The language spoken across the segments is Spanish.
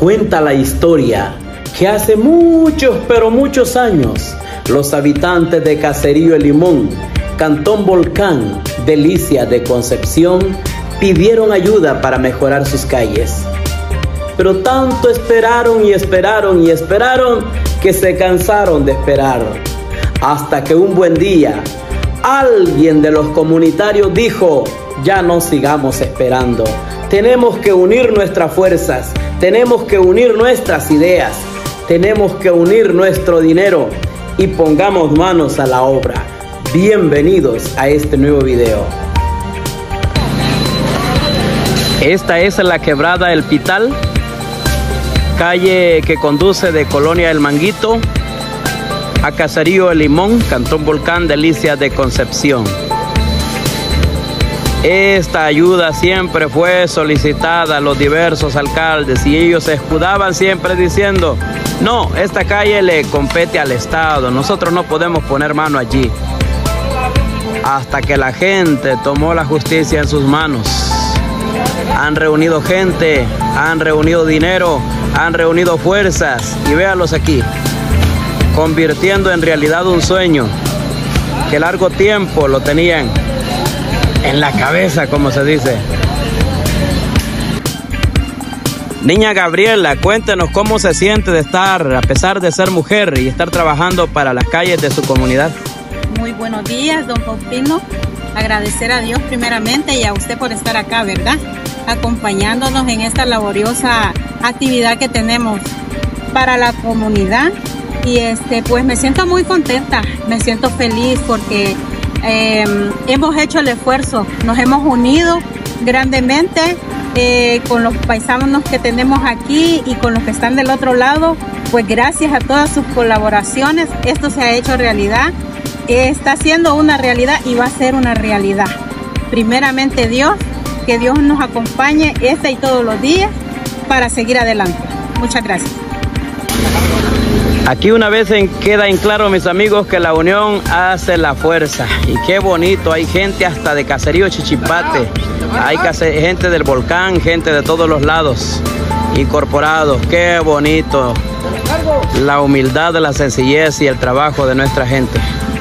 Cuenta la historia que hace muchos, pero muchos años, los habitantes de Caserío El Limón, Cantón Volcán, Delicia de Concepción, pidieron ayuda para mejorar sus calles. Pero tanto esperaron y esperaron y esperaron que se cansaron de esperar. Hasta que un buen día, alguien de los comunitarios dijo: ya no sigamos esperando. Tenemos que unir nuestras fuerzas, tenemos que unir nuestras ideas, tenemos que unir nuestro dinero y pongamos manos a la obra. Bienvenidos a este nuevo video. Esta es la quebrada El Pital, calle que conduce de Colonia El Manguito a Caserío El Limón, Cantón Volcán, Delicia de Concepción. Esta ayuda siempre fue solicitada a los diversos alcaldes y ellos se escudaban siempre diciendo: no, esta calle le compete al Estado, nosotros no podemos poner mano allí. Hasta que la gente tomó la justicia en sus manos. Han reunido gente, han reunido dinero, han reunido fuerzas y véanlos aquí, convirtiendo en realidad un sueño que largo tiempo lo tenían en la cabeza, como se dice. Niña Gabriela, cuéntenos cómo se siente de estar, a pesar de ser mujer, y estar trabajando para las calles de su comunidad. Muy buenos días, don Faustino. Agradecer a Dios primeramente y a usted por estar acá, ¿verdad? Acompañándonos en esta laboriosa actividad que tenemos para la comunidad. Y pues me siento muy contenta, me siento feliz porque hemos hecho el esfuerzo, nos hemos unido grandemente con los paisanos que tenemos aquí y con los que están del otro lado. Pues gracias a todas sus colaboraciones esto se ha hecho realidad, está siendo una realidad y va a ser una realidad. Primeramente Dios, que Dios nos acompañe y todos los días para seguir adelante. Muchas gracias. Aquí una vez queda en claro, mis amigos, que la unión hace la fuerza. Y qué bonito, hay gente hasta de Caserío Chichipate, hay gente del Volcán, gente de todos los lados, incorporados. Qué bonito, la humildad, la sencillez y el trabajo de nuestra gente.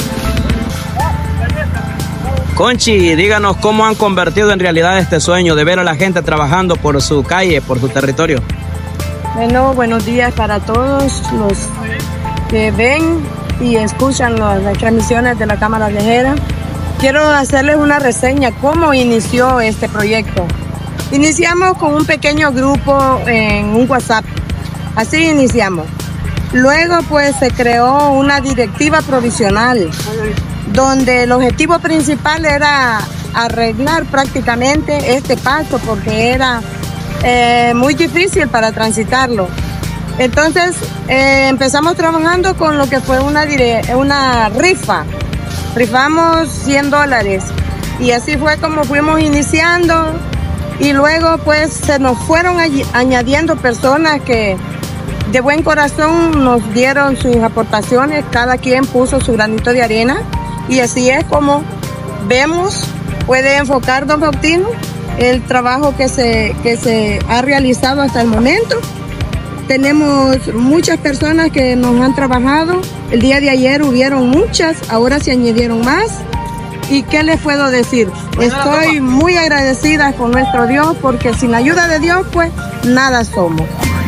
Conchi, díganos cómo han convertido en realidad este sueño de ver a la gente trabajando por su calle, por su territorio. Bueno, buenos días para todos los que ven y escuchan las transmisiones de la Cámara Viajera. Quiero hacerles una reseña cómo inició este proyecto. Iniciamos con un pequeño grupo en un WhatsApp, así iniciamos. Luego pues se creó una directiva provisional, donde el objetivo principal era arreglar prácticamente este paso porque era muy difícil para transitarlo. Entonces empezamos trabajando con lo que fue una rifa. Rifamos $100 y así fue como fuimos iniciando, y luego pues se nos fueron añadiendo personas que de buen corazón nos dieron sus aportaciones, cada quien puso su granito de arena, y así es como vemos, puede enfocar don Faustino el trabajo que se ha realizado hasta el momento. Tenemos muchas personas que nos han trabajado. El día de ayer hubieron muchas, ahora se añadieron más. ¿Y qué les puedo decir? Estoy muy agradecida con nuestro Dios, porque sin la ayuda de Dios, pues nada somos.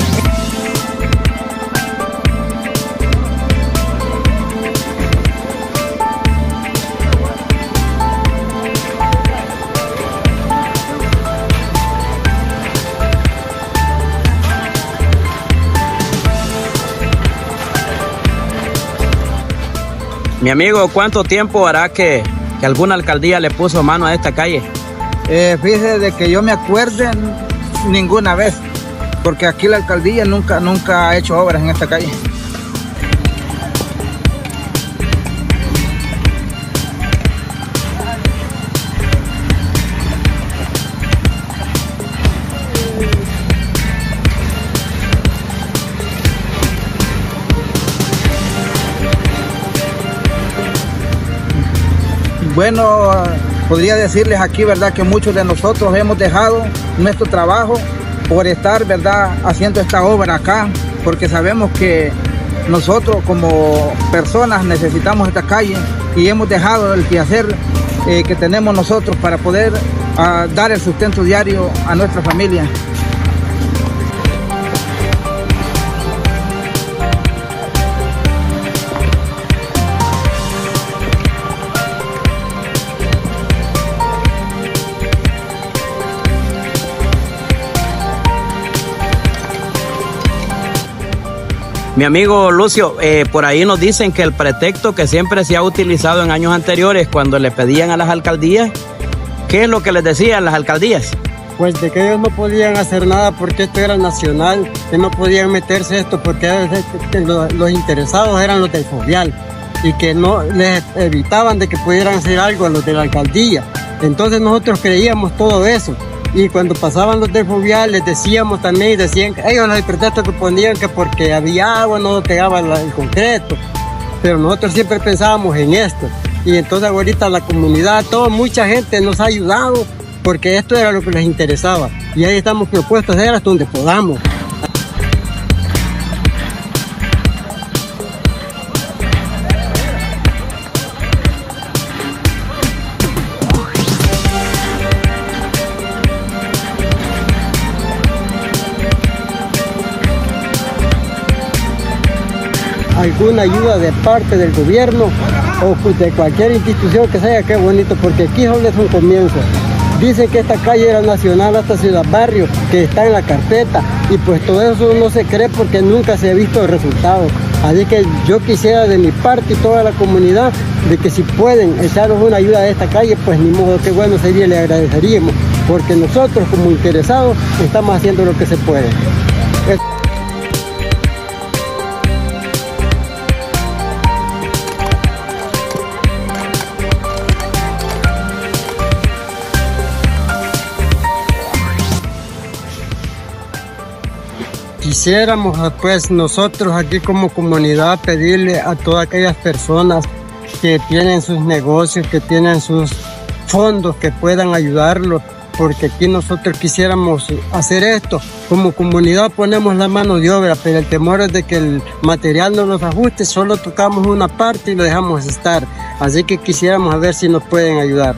Mi amigo, ¿cuánto tiempo hará que alguna alcaldía le puso mano a esta calle? Fíjese de que yo me acuerde ninguna vez, porque aquí la alcaldía nunca ha hecho obras en esta calle. Bueno, podría decirles aquí, ¿verdad?, que muchos de nosotros hemos dejado nuestro trabajo por estar, ¿verdad?, haciendo esta obra acá, porque sabemos que nosotros como personas necesitamos esta calle y hemos dejado el quehacer que tenemos nosotros para poder dar el sustento diario a nuestra familia. Mi amigo Lucio, por ahí nos dicen que el pretexto que siempre se ha utilizado en años anteriores cuando le pedían a las alcaldías, ¿qué es lo que les decían las alcaldías? Pues de que ellos no podían hacer nada porque esto era nacional, que no podían meterse esto porque los interesados eran los del Fovial y que no les evitaban de que pudieran hacer algo a los de la alcaldía. Entonces nosotros creíamos todo eso. Y cuando pasaban los del Fovial les decíamos también, y decían que ellos el pretexto que ponían que porque había agua no pegaba el concreto, pero nosotros siempre pensábamos en esto. Y entonces ahorita la comunidad, mucha gente nos ha ayudado porque esto era lo que les interesaba y ahí estamos propuestos a hacer hasta donde podamos. Alguna ayuda de parte del gobierno o de cualquier institución que sea, qué bonito, porque aquí solo es un comienzo. Dicen que esta calle era nacional hasta Ciudad Barrio, que está en la carpeta, y pues todo eso no se cree porque nunca se ha visto el resultado. Así que yo quisiera de mi parte y toda la comunidad, de que si pueden echarnos una ayuda a esta calle, pues ni modo, qué bueno sería, le agradeceríamos, porque nosotros como interesados estamos haciendo lo que se puede. Quisiéramos pues nosotros aquí como comunidad pedirle a todas aquellas personas que tienen sus negocios, que tienen sus fondos, que puedan ayudarlos, porque aquí nosotros quisiéramos hacer esto. Como comunidad ponemos la mano de obra, pero el temor es de que el material no nos ajuste, solo tocamos una parte y lo dejamos estar. Así que quisiéramos a ver si nos pueden ayudar.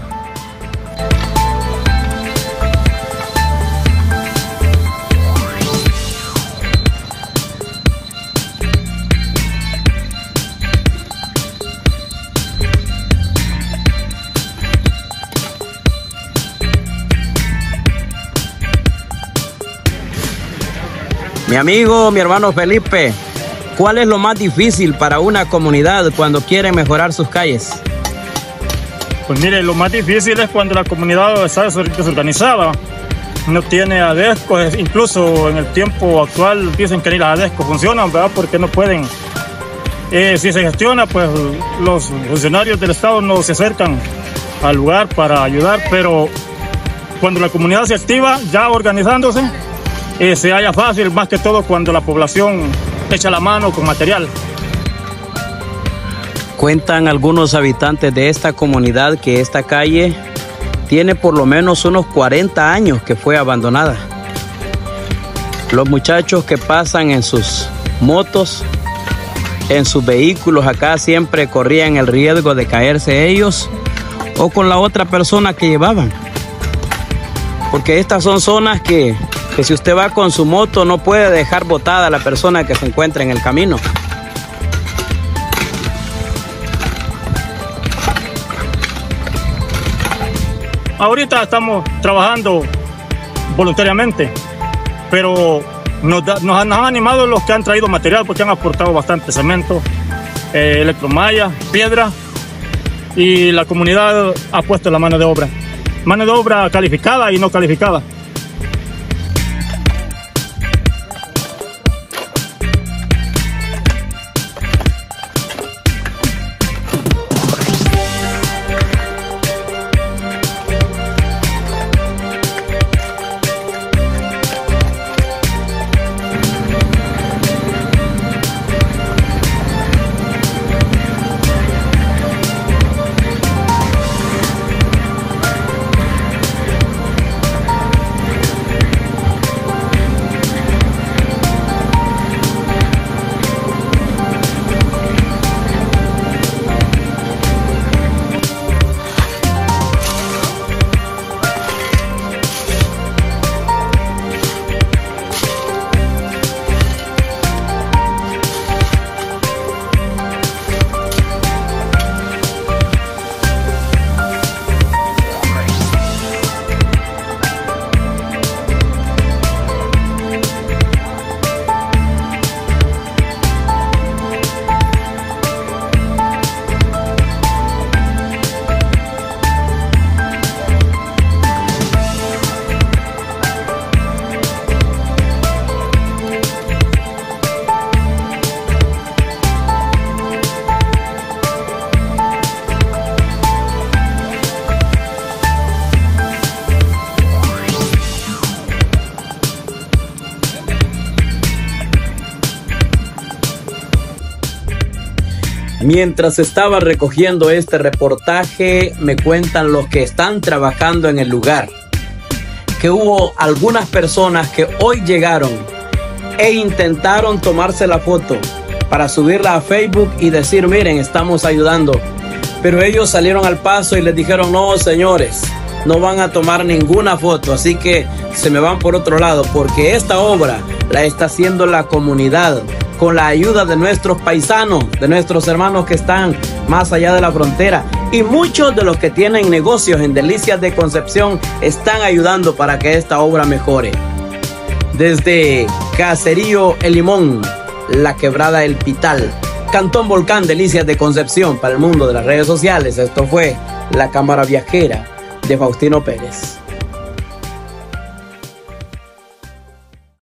Mi amigo, mi hermano Felipe, ¿cuál es lo más difícil para una comunidad cuando quiere mejorar sus calles? Pues mire, lo más difícil es cuando la comunidad está desorganizada, no tiene adescos, incluso en el tiempo actual dicen que ni las adescos funcionan, ¿verdad? Porque no pueden. Si se gestiona, pues los funcionarios del Estado no se acercan al lugar para ayudar, pero cuando la comunidad se activa, ya organizándose, se halla fácil, más que todo cuando la población echa la mano con material. Cuentan algunos habitantes de esta comunidad que esta calle tiene por lo menos unos 40 años que fue abandonada. Los muchachos que pasan en sus motos, en sus vehículos acá, siempre corrían el riesgo de caerse ellos o con la otra persona que llevaban. Porque estas son zonas que si usted va con su moto no puede dejar botada a la persona que se encuentra en el camino. Ahorita estamos trabajando voluntariamente, pero nos han animado los que han traído material porque han aportado bastante cemento, electromalla, piedra, y la comunidad ha puesto la mano de obra calificada y no calificada. Mientras estaba recogiendo este reportaje, me cuentan los que están trabajando en el lugar que hubo algunas personas que hoy llegaron e intentaron tomarse la foto para subirla a Facebook y decir, miren, estamos ayudando. Pero ellos salieron al paso y les dijeron, no, señores, no van a tomar ninguna foto, así que se me van por otro lado, porque esta obra la está haciendo la comunidad con la ayuda de nuestros paisanos, de nuestros hermanos que están más allá de la frontera. Y muchos de los que tienen negocios en Delicias de Concepción están ayudando para que esta obra mejore. Desde Caserío El Limón, La Quebrada El Pital, Cantón Volcán, Delicias de Concepción, para el mundo de las redes sociales. Esto fue La Cámara Viajera de Faustino Pérez.